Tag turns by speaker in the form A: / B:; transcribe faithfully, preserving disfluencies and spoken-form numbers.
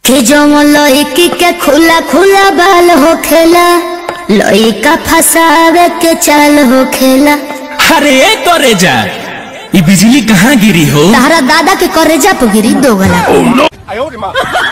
A: कि जो लड़की के खुला खुला बाल हो खेला, लड़का फसावे के चाल हो खेला।
B: अरे करे जा, ये बिजली कहाँ गिरी हो?
A: तारा दादा के करेजा पे गिरी दो गला।